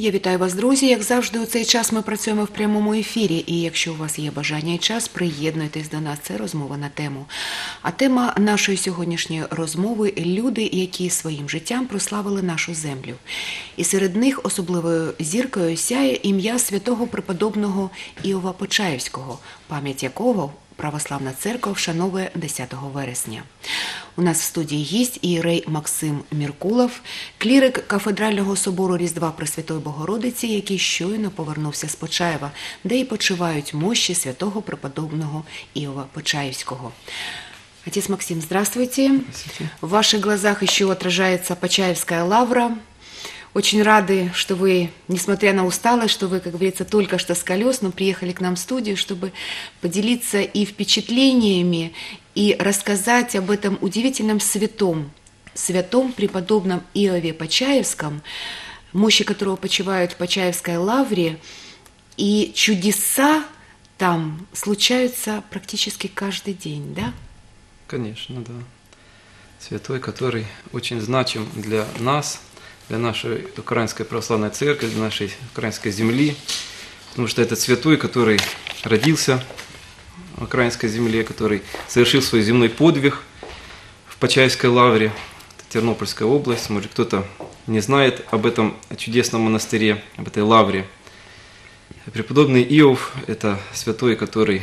Я вітаю вас, друзі. Як завжди, у цей час ми працюємо в прямому ефірі. І якщо у вас є бажання і час, приєднуйтесь до нас. Це розмова на тему. А тема нашої сьогоднішньої розмови – люди, які своїм життям прославили нашу землю. І серед них особливою зіркою сяє ім'я святого преподобного Іова Почаївського, пам'ять якого Православна Церква вшановує 10 вересня. У нас в студії гість ієрей Максим Міркулов, клірик Кафедрального собору Різдва Пресвятої Богородиці, який щойно повернувся з Почаєва, де і почивають мощі святого преподобного Иова Почаевского. Отец Максим, здравствуйте. Здравствуйте. В ваших глазах еще отражается Почаевская лавра. Очень рады, что вы, несмотря на усталость, что вы, как говорится, только что с колес, но приехали к нам в студию, чтобы поделиться и впечатлениями, и рассказать об этом удивительном святом преподобном Иове Почаевском, мощи которого почивают в Почаевской лавре, и чудеса там случаются практически каждый день, да? Конечно, да. Святой, который очень значим для нас, для нашей Украинской Православной Церкви, для нашей украинской земли, потому что этот святой, который родился в украинской земле, который совершил свой земной подвиг в Почаевской лавре, это Тернопольская область, может кто-то не знает об этом чудесном монастыре, об этой лавре. Преподобный Иов – это святой, который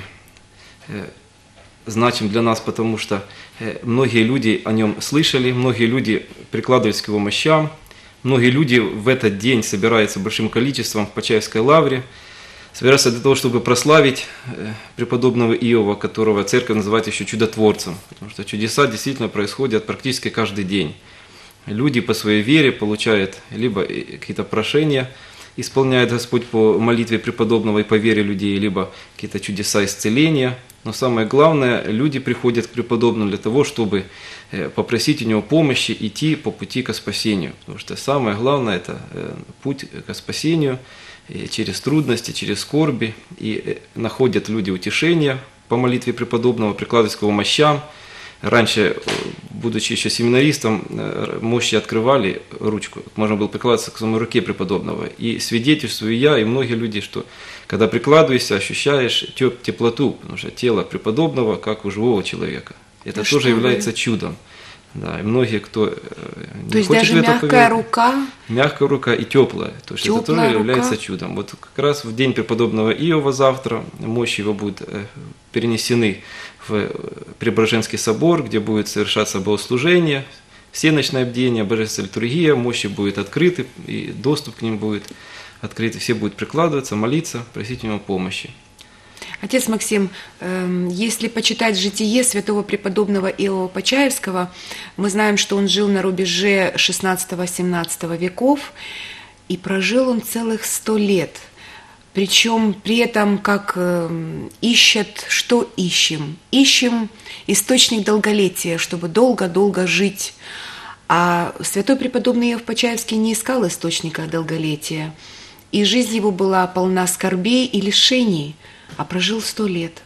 значим для нас, потому что многие люди о нем слышали, многие люди прикладывались к его мощам, многие люди в этот день собираются большим количеством в Почаевской лавре, собираются для того, чтобы прославить преподобного Иова, которого церковь называет еще чудотворцем, потому что чудеса действительно происходят практически каждый день. Люди по своей вере получают либо какие-то прошения, исполняет Господь по молитве преподобного и по вере людей, либо какие-то чудеса исцеления. Но самое главное, люди приходят к преподобному для того, чтобы попросить у него помощи идти по пути к спасению. Потому что самое главное – это путь к спасению через трудности, через скорби. И находят люди утешение по молитве преподобного, прикладываясь к его мощам. Раньше, будучи еще семинаристом, мощи открывали ручку, можно было прикладываться к самой руке преподобного. И свидетельствую я, и многие люди, что когда прикладываешься, ощущаешь теплоту, потому что тело преподобного, как у живого человека. Это тоже является чудом. Да, и многие, кто не хочет в это поверить. То есть даже мягкая рука? Мягкая рука и теплая. То есть это тоже является чудом. Вот как раз в день преподобного Иова завтра мощи его будут перенесены в Преображенский собор, где будет совершаться богослужение, всеночное бдение, божественная литургия, мощи будут открыты, и доступ к ним будет открыт, все будут прикладываться, молиться, просить у него помощи. Отец Максим, если почитать житие святого преподобного Иова Почаевского, мы знаем, что он жил на рубеже XVI-XVII веков, и прожил он целых 100 лет. Причем при этом, как ищет, что ищем? Ищем источник долголетия, чтобы долго-долго жить. А святой преподобный Иов Почаевский не искал источника долголетия. И жизнь его была полна скорбей и лишений, а прожил 100 лет.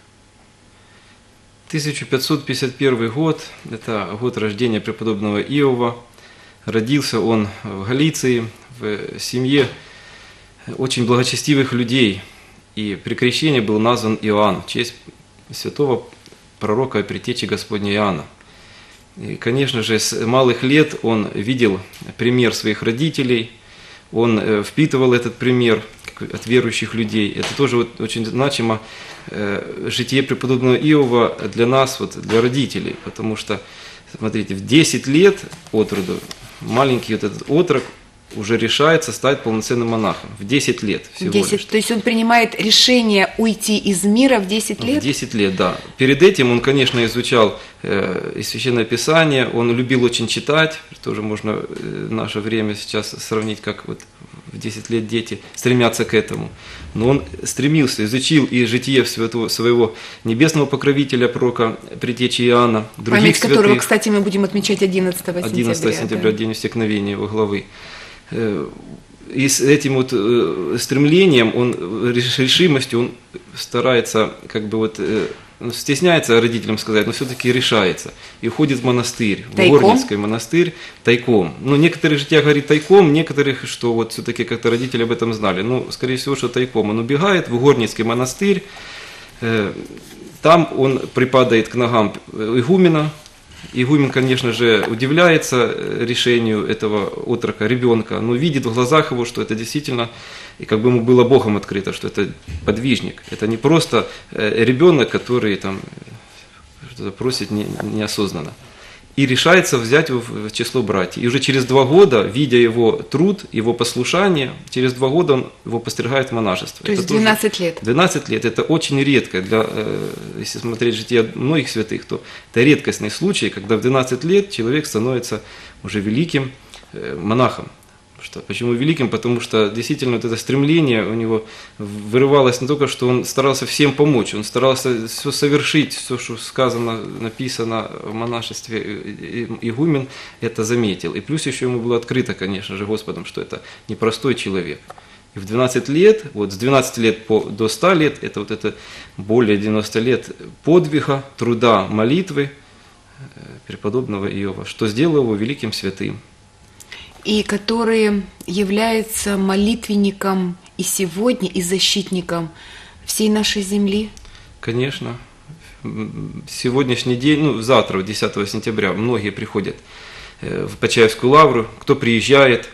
1551 год, это год рождения преподобного Иова. Родился он в Галиции, в семье очень благочестивых людей, и при крещении был назван Иоанн, в честь святого пророка и предтечи Господня Иоанна. И, конечно же, с малых лет он видел пример своих родителей, он впитывал этот пример от верующих людей. Это тоже вот очень значимо житие преподобного Иова для нас, вот, для родителей, потому что, смотрите, в 10 лет от роду маленький вот этот отрок уже решается стать полноценным монахом. В 10 лет всего 10, лишь. То есть он принимает решение уйти из мира в 10 лет? В 10 лет, да. Перед этим он, конечно, изучал и Священное Писание, он любил очень читать, тоже можно в наше время сейчас сравнить, как вот в 10 лет дети стремятся к этому. Но он стремился, изучил и житие своего небесного покровителя, пророка предтечи Иоанна, других память святых, которого, кстати, мы будем отмечать 11 сентября. 11 сентября, День Всекновения его главы. И с этим вот стремлением, он, решимостью, он старается как бы вот стесняется родителям сказать, но все-таки решается. И уходит в монастырь, Тайком? в Горницкий монастырь тайком. Ну, некоторые жития говорит тайком, некоторых, что вот все-таки как-то родители об этом знали. Ну, скорее всего, что тайком. Он убегает в Горницкий монастырь, там он припадает к ногам игумена. Игумен, конечно же, удивляется решению этого отрока, ребенка, но видит в глазах его, что это действительно, и как бы ему было Богом открыто, что это подвижник. Это не просто ребенок, который там что-то просит неосознанно. И решается взять его в число братьев. И уже через 2 года, видя его труд, его послушание, через 2 года он его постригает в монашество. То есть это 12 лет. 12 лет. Это очень редко, если смотреть жития многих святых, то это редкостный случай, когда в 12 лет человек становится уже великим монахом. Почему великим? Потому что действительно вот это стремление у него вырывалось не только, что он старался всем помочь, он старался все совершить, все, что сказано, написано в монашестве, игумен это заметил. И плюс еще ему было открыто, конечно же, Господом, что это непростой человек. И в 12 лет, вот с 12 лет до 100 лет, это вот это более 90 лет подвига, труда, молитвы преподобного Иова, что сделало его великим святым. И который является молитвенником и сегодня, и защитником всей нашей земли. Конечно. Сегодняшний день, ну, завтра, 10 сентября, многие приходят в Почаевскую лавру, кто приезжает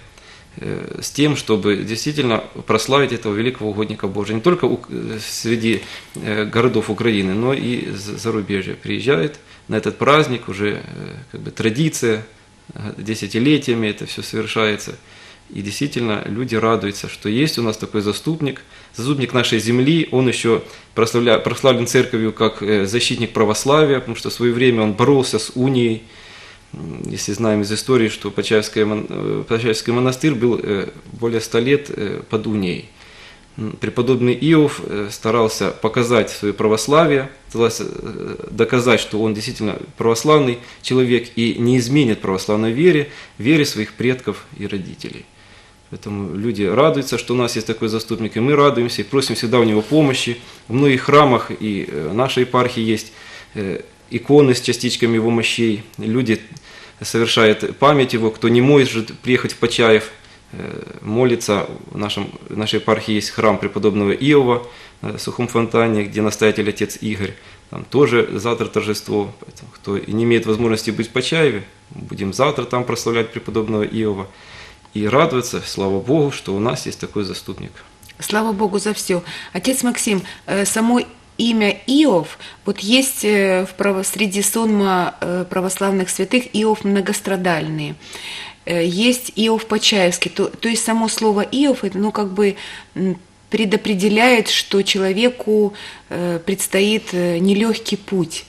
с тем, чтобы действительно прославить этого великого угодника Божия. Не только среди городов Украины, но и зарубежья приезжают на этот праздник, уже как бы традиция, десятилетиями это все совершается. И действительно люди радуются, что есть у нас такой заступник нашей земли. Он еще прославлен церковью как защитник православия, потому что в свое время он боролся с унией. Если знаем из истории, что Почаевский монастырь был более 100 лет под унией. Преподобный Иов старался показать свое православие, старался доказать, что он действительно православный человек и не изменит православной вере своих предков и родителей. Поэтому люди радуются, что у нас есть такой заступник, и мы радуемся, и просим всегда у него помощи. В многих храмах и в нашей епархии есть иконы с частичками его мощей. Люди совершают память его, кто не может приехать в Почаев, молится. В нашей епархии есть храм преподобного Иова в Сухом Фонтане, где настоятель отец Игорь. Там тоже завтра торжество. Поэтому, кто не имеет возможности быть в Почаеве, будем завтра там прославлять преподобного Иова и радоваться, слава Богу, что у нас есть такой заступник. Слава Богу за все. Отец Максим, само имя Иов, вот есть среди сонма православных святых Иов многострадальные. Есть Иов Почаевский, то есть само слово Иов, это, ну, как бы предопределяет, что человеку предстоит нелегкий путь.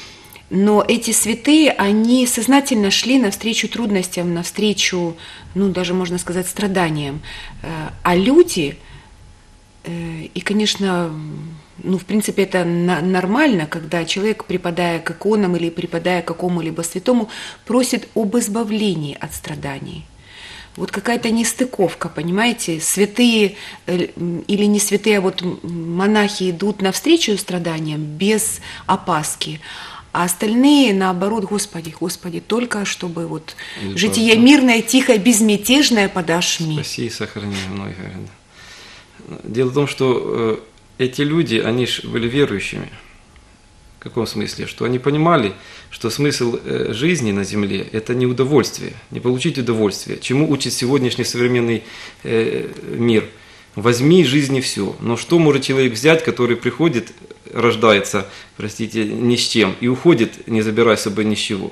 Но эти святые, они сознательно шли навстречу трудностям, навстречу, ну, даже можно сказать, страданиям. А люди, и, конечно, ну, в принципе, это нормально, когда человек, припадая к иконам или припадая к какому-либо святому, просит об избавлении от страданий. Вот какая-то нестыковка, понимаете? Святые или не святые, а вот монахи идут навстречу страданиям без опаски, а остальные, наоборот, Господи, Господи, только чтобы вот житие мирное, тихое, безмятежное подашь мне. Спаси и сохрани, многие говорят. Дело в том, что эти люди, они же были верующими. В каком смысле? Что они понимали, что смысл жизни на земле – это не удовольствие, не получить удовольствие. Чему учит сегодняшний современный мир? Возьми из жизни все. Но что может человек взять, который приходит, рождается, простите, ни с чем, и уходит, не забирая с собой ничего?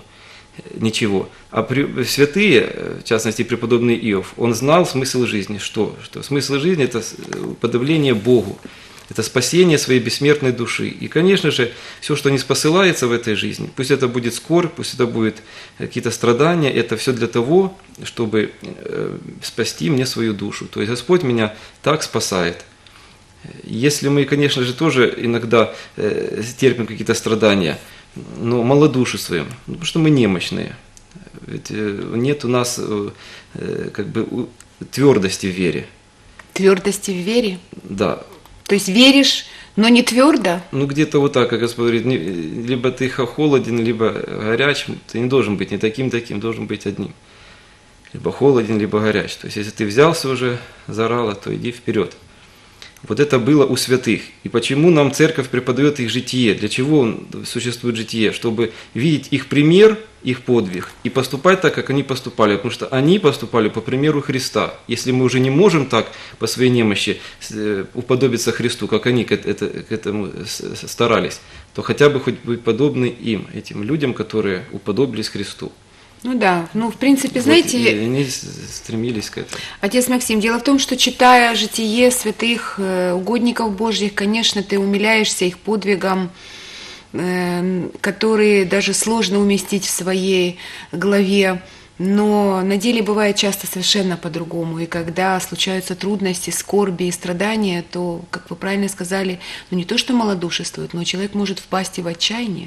А святые, в частности преподобный Иов, он знал смысл жизни. Что смысл жизни – это подавление Богу, это спасение своей бессмертной души. И, конечно же, все, что не спосылается в этой жизни, пусть это будет скорбь, пусть это будут какие-то страдания, это все для того, чтобы спасти мне свою душу. То есть Господь меня так спасает. Если мы, конечно же, тоже иногда терпим какие-то страдания, но малодушествуем, потому что мы немощные. Ведь нет у нас как бы твердости в вере. Твердости в вере? Да. То есть веришь, Но не твердо? Ну, где-то вот так, как Господь говорит, либо ты холоден, либо горяч, ты не должен быть ни таким, должен быть одним. Либо холоден, либо горяч. То есть, если ты взялся уже за рало, то иди вперед. Вот это было у святых. И почему нам церковь преподает их житие? Для чего существует житие? Чтобы видеть их пример, их подвиг и поступать так, как они поступали. Потому что они поступали по примеру Христа. Если мы уже не можем так по своей немощи уподобиться Христу, как они к этому старались, то хотя бы хоть быть подобны им, этим людям, которые уподобились Христу. Ну да, ну в принципе, Вот, знаете, и они стремились к этому. отец Максим, дело в том, что читая житие святых угодников Божьих, конечно, ты умиляешься их подвигам, которые даже сложно уместить в своей голове, но на деле бывает часто совершенно по-другому. И когда случаются трудности, скорби и страдания, то, как вы правильно сказали, ну не то, что малодушествует, но человек может впасть и в отчаяние.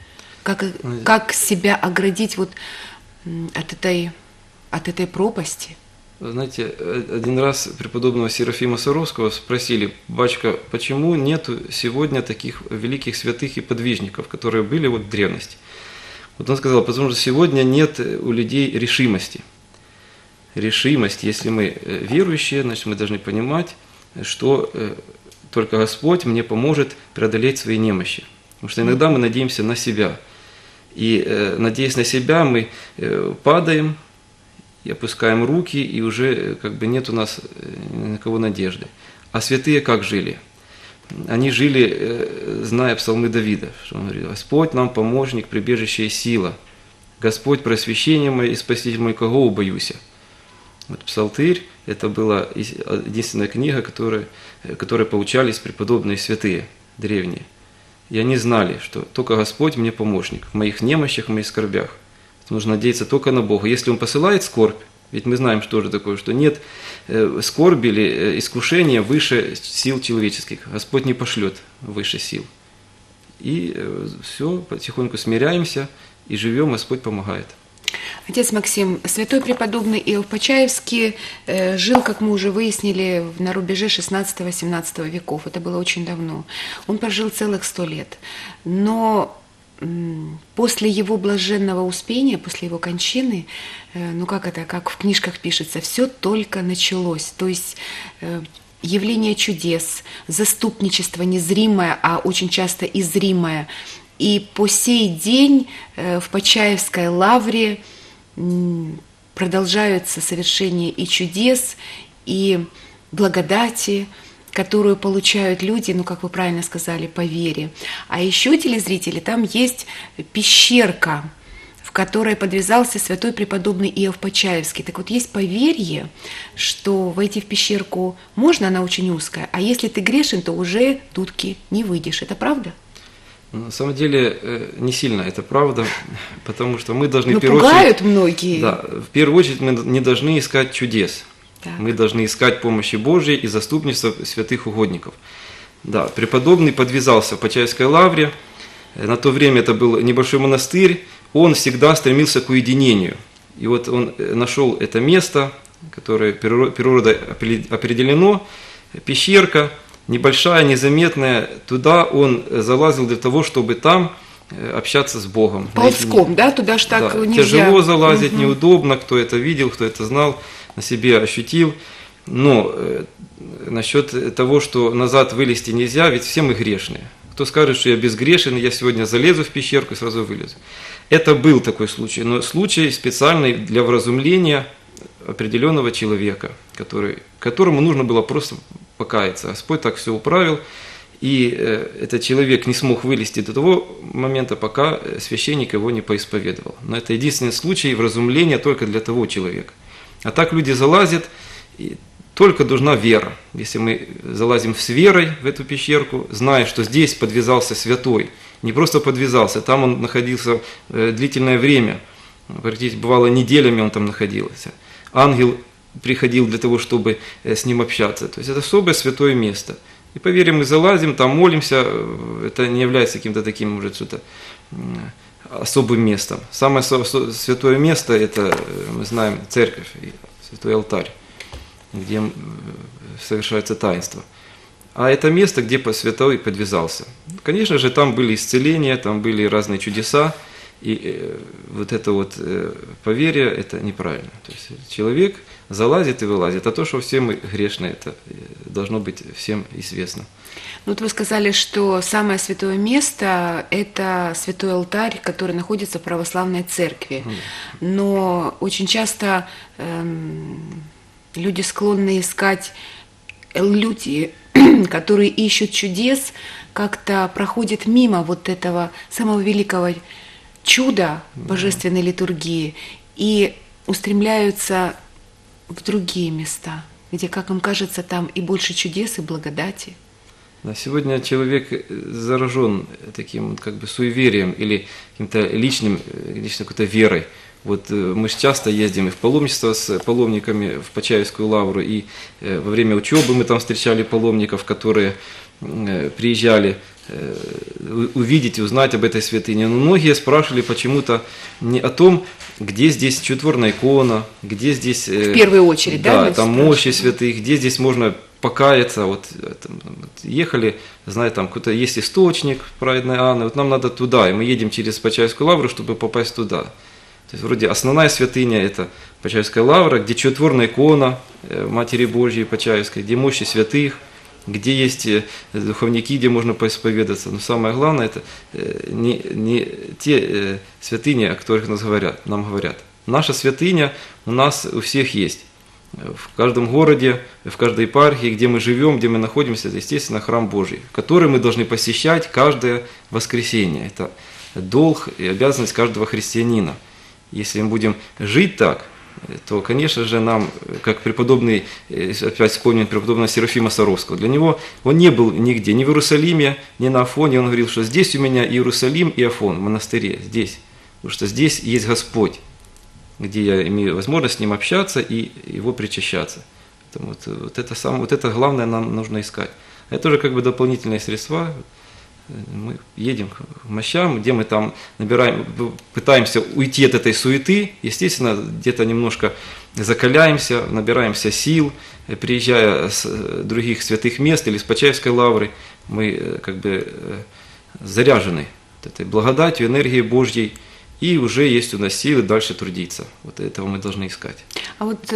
Как себя оградить вот от этой пропасти? Знаете, один раз преподобного Серафима Саровского спросили: «Батюшка, почему нет сегодня таких великих святых и подвижников, которые были вот в древности?» Вот он сказал: потому что сегодня нет у людей решимости. Решимость, если мы верующие, значит, мы должны понимать, что только Господь мне поможет преодолеть свои немощи. Потому что иногда мы надеемся на себя. И, надеясь на себя, мы падаем и опускаем руки, и уже как бы нет у нас ни на кого надежды. А святые как жили? Они жили, зная псалмы Давида, что он говорит: «Господь нам помощник, прибежище и сила. Господь просвещение мое и спаситель мой, кого убоюся». Вот Псалтырь – это была единственная книга, которой получались преподобные святые древние. И они знали, что только Господь мне помощник в моих немощах, в моих скорбях. Нужно надеяться только на Бога. Если Он посылает скорбь, ведь мы знаем, что же такое, что нет скорби или искушения выше сил человеческих. Господь не пошлет выше сил. И все, потихоньку смиряемся и живем, Господь помогает. Отец Максим, святой преподобный Иов Почаевский жил, как мы уже выяснили, на рубеже 16-17 веков. Это было очень давно. Он прожил целых 100 лет. Но после его блаженного успения, после его кончины, ну как в книжках пишется, все только началось. То есть явление чудес, заступничество незримое, а очень часто и зримое. И по сей день в Почаевской лавре продолжаются совершение и чудес, и благодати, которую получают люди, ну, как вы правильно сказали, по вере. А еще, телезрители, там есть пещерка, в которой подвязался святой преподобный Иов Почаевский. Так вот, есть поверье, что войти в пещерку можно, она очень узкая, а если ты грешен, то уже дудки не выйдешь. Это правда? На самом деле не сильно это правда, потому что мы должны... Но пугают многие. Да, в первую очередь мы не должны искать чудес. Так. Мы должны искать помощи Божьей и заступничества святых угодников. Да, преподобный подвязался в Почаевской лавре. На то время это был небольшой монастырь. Он всегда стремился к уединению. И вот он нашел это место, которое природой определено, пещерка, небольшая, незаметная. Туда он залазил для того, чтобы там общаться с Богом. Ползком, да? Туда ж так да, нельзя. Тяжело залазить, неудобно, кто это видел, кто это знал, на себе ощутил. Но насчет того, что назад вылезти нельзя, ведь все мы грешные. Кто скажет, что я безгрешен, я сегодня залезу в пещерку и сразу вылезу. Это был такой случай, но случай специальный для вразумления определенного человека, которому нужно было просто покаяться. Господь так все управил, и этот человек не смог вылезти до того момента, пока священник его не поисповедовал. Но это единственный случай вразумления только для того человека. А так люди залазят, и только нужна вера. Если мы залазим с верой в эту пещерку, зная, что здесь подвязался святой, не просто подвязался, там он находился длительное время, практически бывало неделями он там находился. Ангел приходил для того, чтобы с ним общаться. То есть это особое святое место. И поверим, мы залазим, там молимся, это не является каким-то таким, может, что-то особым местом. Самое святое место – это, мы знаем, церковь, святой алтарь, где совершается таинство. а это место, где святой подвязался. Конечно же, там были исцеления, там были разные чудеса, и вот это вот поверье, это неправильно. То есть человек залазит и вылазит, а то, что все мы грешные, это должно быть всем известно. Ну, вот вы сказали, что самое святое место – это святой алтарь, который находится в православной церкви. Но очень часто люди склонны искать, люди, которые ищут чудес, как-то проходят мимо вот этого самого великого чуда божественной литургии и устремляются в другие места, где, как им кажется, там и больше чудес, и благодати. Да, сегодня человек заражен таким как бы суеверием или каким-то личной какой-то верой. Вот мы же часто ездим и в паломничество с паломниками в Почаевскую лавру, и во время учебы мы там встречали паломников, которые приезжали увидеть и узнать об этой святыне. Но многие спрашивали почему-то не о том, где здесь чудотворная икона, где здесь… В первую очередь, да? Да, там мощи святых, где здесь можно покаяться. Вот ехали, знаете, там какой-то есть источник праведной Анны, вот нам надо туда, и мы едем через Почаевскую лавру, чтобы попасть туда. То есть вроде основная святыня – это Почаевская лавра, где чудотворная икона Матери Божьей Почаевской, где мощи святых, где есть духовники, где можно поисповедаться. Но самое главное – это не те святыни, о которых нам говорят. Наша святыня у нас у всех есть. В каждом городе, в каждой епархии, где мы живем, где мы находимся, это, естественно, храм Божий, который мы должны посещать каждое воскресенье. Это долг и обязанность каждого христианина. Если мы будем жить так, то, конечно же, нам, как преподобный, опять вспомним преподобного Серафима Саровского, для него он не был нигде, ни в Иерусалиме, ни на Афоне. Он говорил, что здесь у меня Иерусалим и Афон, в монастыре, здесь. Потому что здесь есть Господь, где я имею возможность с Ним общаться и Его причащаться. Вот это главное нам нужно искать. Это тоже как бы дополнительные средства. Мы едем к мощам, где мы там набираем, пытаемся уйти от этой суеты, естественно, где-то немножко закаляемся, набираемся сил, приезжая с других святых мест или с Почаевской лавры, мы как бы заряжены этой благодатью, энергией Божьей, и уже есть у нас силы дальше трудиться. Вот этого мы должны искать. А вот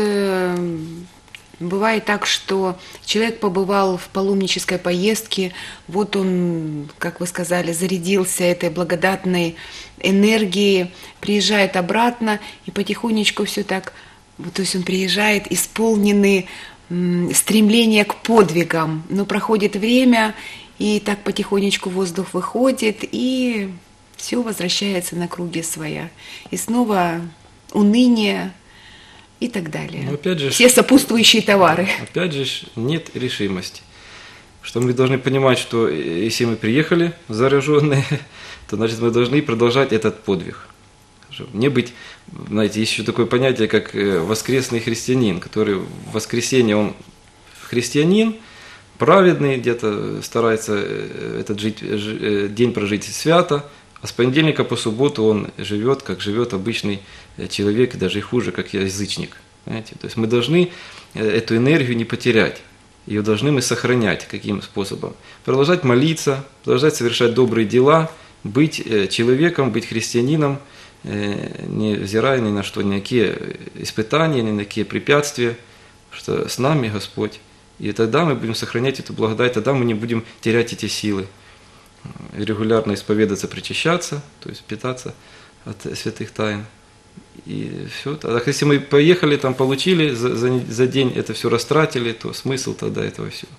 бывает так, что человек побывал в паломнической поездке, вот он, как вы сказали, зарядился этой благодатной энергией, приезжает обратно и потихонечку все так, вот, то есть он приезжает исполненный стремления к подвигам, но проходит время, и так потихонечку воздух выходит, и все возвращается на круги своя. И снова уныние, и так далее. Но опять же, все сопутствующие товары. Опять же, нет решимости. Что мы должны понимать, что если мы приехали зараженные, то значит мы должны продолжать этот подвиг. Чтобы не быть, знаете, есть еще такое понятие, как воскресный христианин, который в воскресенье он христианин, праведный, где-то старается этот день прожить свято, а с понедельника по субботу он живет, как живет обычный человек, и даже и хуже, как язычник. Понимаете? То есть мы должны эту энергию не потерять. Ее должны мы сохранять. Каким способом? Продолжать молиться, продолжать совершать добрые дела, быть человеком, быть христианином, не взирая ни на что, ни на какие испытания, ни на какие препятствия, что с нами Господь. И тогда мы будем сохранять эту благодать, тогда мы не будем терять эти силы. Регулярно исповедаться, причащаться, то есть питаться от святых тайн. И все. А если мы поехали, там получили, за день это все растратили, то смысл тогда этого всего.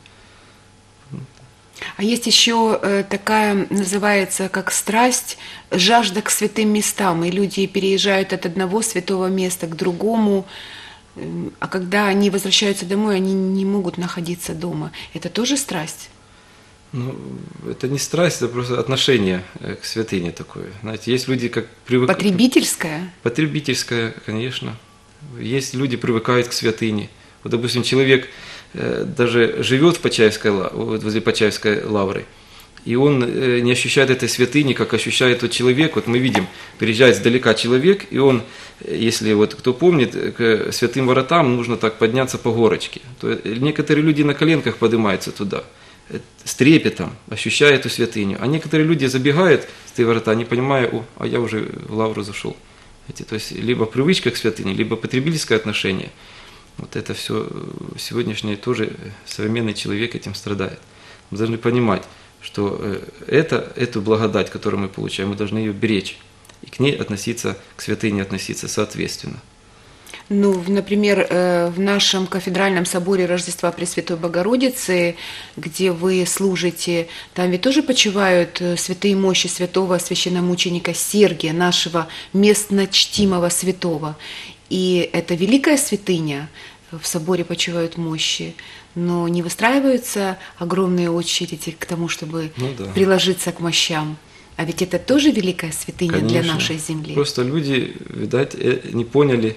А есть еще такая, называется, как страсть, жажда к святым местам. И люди переезжают от одного святого места к другому, а когда они возвращаются домой, они не могут находиться дома. Это тоже страсть? Ну, это не страсть, это просто отношение к святыне такое. Знаете, есть люди, как привыкают… Потребительское? Потребительское, конечно. Есть люди, привыкают к святыне. Вот, допустим, человек даже живет в Почаевской, возле Почаевской лавры, и он не ощущает этой святыни, как ощущает тот человек. Вот мы видим, приезжает сдалека человек, и он, если вот кто помнит, к святым воротам нужно так подняться по горочке. То некоторые люди на коленках поднимаются туда. с трепетом, ощущая эту святыню. А некоторые люди забегают с этой врата, не понимая, а я уже в лавру зашел. То есть либо привычка к святыне, либо потребительское отношение. Вот это все сегодняшний тоже современный человек этим страдает. Мы должны понимать, что эту благодать, которую мы получаем, мы должны ее беречь. И к ней относиться, к святыне относиться соответственно. Ну, например, в нашем кафедральном соборе Рождества Пресвятой Богородицы, где вы служите, там ведь тоже почивают святые мощи святого священномученика Сергия, нашего местно чтимого святого. И это великая святыня, в соборе почивают мощи, но не выстраиваются огромные очереди к тому, чтобы приложиться к мощам. А ведь это тоже великая святыня, конечно, для нашей земли. Просто люди, видать, не поняли,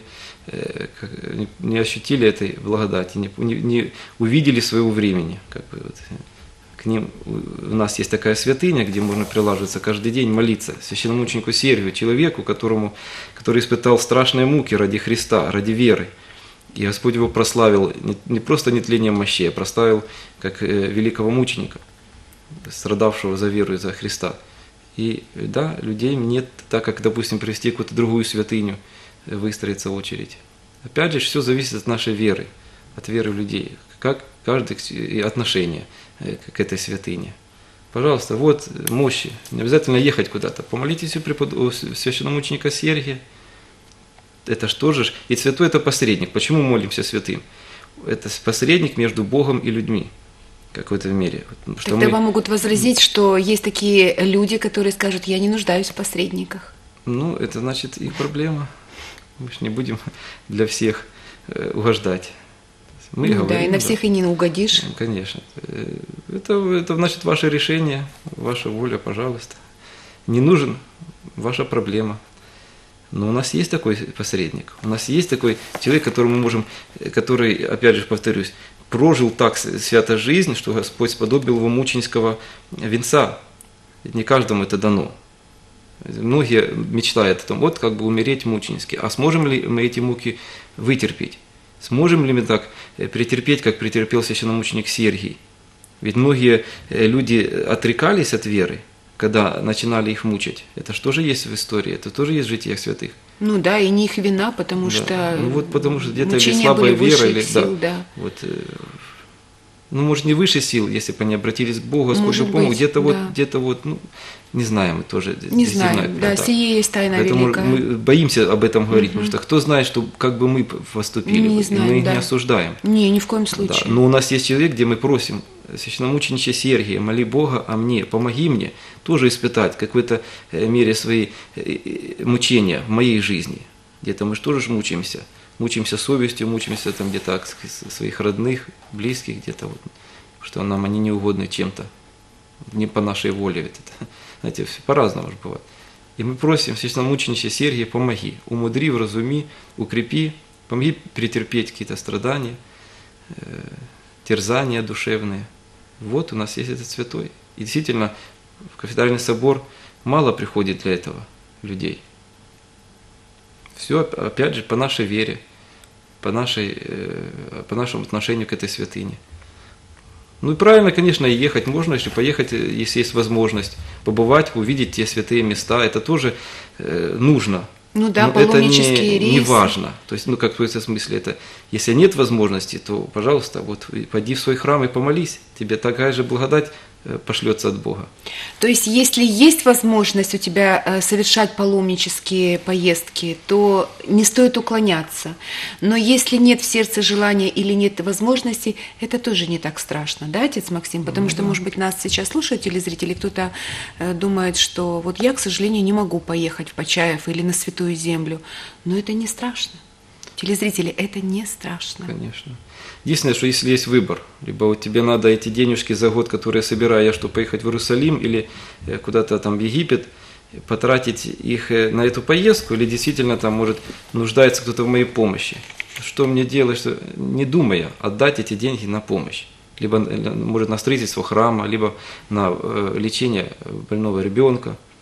не ощутили этой благодати, не увидели своего времени. К ним у нас есть такая святыня, где можно прилаживаться каждый день, молиться священномученику Сергию, человеку, который испытал страшные муки ради Христа, ради веры. И Господь его прославил не просто нетлением мощей, а прославил как великого мученика, страдавшего за веру и за Христа. И да, людей нет, так как, допустим, привести какую-то другую святыню, выстроиться в очередь. Опять же, все зависит от нашей веры, от веры людей, как каждое отношение к этой святыне. Пожалуйста, вот мощи, не обязательно ехать куда-то. Помолитесь у священномученика Сергия. Это что же? Ведь святой – это посредник. Почему молимся святым? Это посредник между Богом и людьми. В какой-то мере. Тогда вам могут возразить, что есть такие люди, которые скажут, я не нуждаюсь в посредниках. Ну, это значит их проблема. Мы же не будем для всех угождать. Мы говорим, да, и на всех и не угодишь. Конечно. Это значит ваше решение, ваша воля, пожалуйста. Не нужен, ваша проблема. Но у нас есть такой посредник, у нас есть такой человек, который, опять же повторюсь, прожил так свято жизнь, что Господь сподобил его мученического венца. Ведь не каждому это дано. Многие мечтают о том, вот как бы умереть мученически. А сможем ли мы эти муки вытерпеть? Сможем ли мы так претерпеть, как претерпел священномученик Сергий? Ведь многие люди отрекались от веры, когда начинали их мучить. Это что же есть в истории? Это тоже есть в житиях святых. Ну да, и не их вина, потому что потому что где-то или слабая вера, или сил, да. Может, не выше сил, если бы они обратились к Богу, Господь помог, где-то не знаем мы тоже. Не знаем, да, сие есть тайна Поэтому великая. мы боимся об этом говорить, потому что кто знает, что как бы мы поступили, не знаем, мы их не осуждаем. Не, ни в коем случае. Да. Но у нас есть человек, где мы просим, священномучениче Сергия, моли Бога о мне, помоги мне тоже испытать в какой-то мере свои мучения в моей жизни. Где-то мы же тоже мучаемся совестью, мучаемся там где-то своих родных, близких где-то, что нам они не угодны чем-то, не по нашей воле. Ведь это, знаете, по-разному же бывает. И мы просим священномучениче Сергия, помоги, умудри, вразуми, укрепи, помоги претерпеть какие-то страдания, терзания душевные. Вот у нас есть этот святой. И действительно, в кафедральный собор мало приходит для этого людей. Все, опять же, по нашей вере, по нашему отношению к этой святыне. Ну и правильно, конечно, ехать можно, если поехать, если есть возможность, побывать, увидеть те святые места, это тоже нужно. Ну да, но это паломнические рейсы. Не важно. То есть, как в этом смысле, это, если нет возможности, то, пожалуйста, пойди в свой храм и помолись. Тебе такая же благодать пошлется от Бога. То есть, если есть возможность у тебя совершать паломнические поездки, то не стоит уклоняться. Но если нет в сердце желания или нет возможности, это тоже не так страшно, да, отец Максим? Потому что, может быть, нас сейчас слушают телезрители, кто-то думает, что вот я, к сожалению, не могу поехать в Почаев или на Святую Землю. Но это не страшно. Телезрители, это не страшно. Конечно. Единственное, что если есть выбор, либо вот тебе надо эти денежки за год, которые я собираю, чтобы поехать в Иерусалим или куда-то там в Египет, потратить их на эту поездку, или действительно там, может, нуждается кто-то в моей помощи. Что мне делать, что, не думая, отдать эти деньги на помощь. Либо, может, на строительство храма, либо на лечение больного ребенка.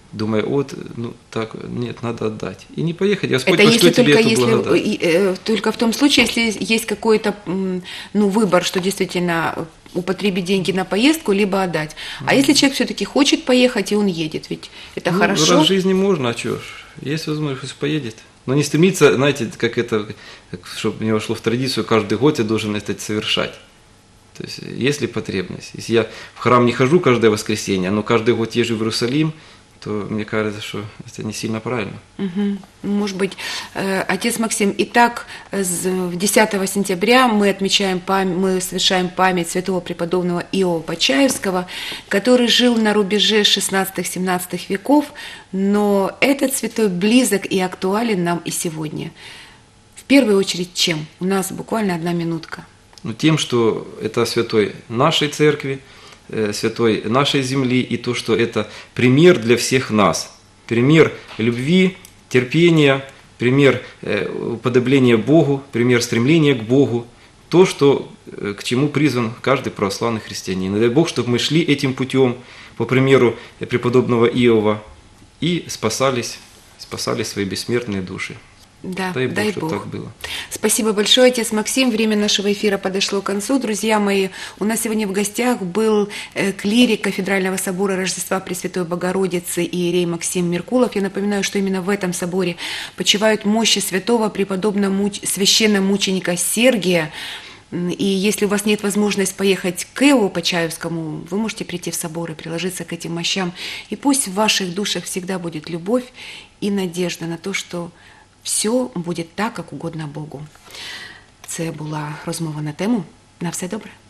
думая, вот, ну так, нет, надо отдать. И не поехать. Господь Это если пошлет тебе только, эту благодать. только в том случае, если есть какой-то ну, выбор, что действительно употребить деньги на поездку, либо отдать. А если человек все-таки хочет поехать, и он едет, ведь это Ну, хорошо. раз в жизни можно, а чё ж. Есть возможность, пусть поедет. Но не стремиться, знаете, чтобы не вошло в традицию, каждый год я должен это совершать. То есть, есть ли потребность? Если я в храм не хожу каждое воскресенье, но каждый год езжу в Иерусалим, то мне кажется, что это не сильно правильно. Мгм. Может быть, отец Максим, итак, 10 сентября мы отмечаем, мы совершаем память святого преподобного Иова Почаевского, который жил на рубеже 16-17 веков, но этот святой близок и актуален нам и сегодня. В первую очередь чем? У нас буквально 1 минутка. Но тем, что это святой нашей церкви, святой нашей земли, и то, что это пример для всех нас. Пример любви, терпения, пример уподобления Богу, пример стремления к Богу. То, что, к чему призван каждый православный христианин. И дай Бог, чтобы мы шли этим путем, по примеру преподобного Иова, и спасали свои бессмертные души. Да, Дай Бог, дай чтобы Бог. так было. Спасибо большое, отец Максим. Время нашего эфира подошло к концу. Друзья мои, у нас сегодня в гостях был клирик Кафедрального собора Рождества Пресвятой Богородицы иерей Максим Меркулов. Я напоминаю, что именно в этом соборе почивают мощи святого преподобного священномученика Сергия. И если у вас нет возможности поехать к Иову Почаевскому, вы можете прийти в собор и приложиться к этим мощам. И пусть в ваших душах всегда будет любовь и надежда на то, що все буде так, як угодно Богу. Це була розмова на тему. На все добре.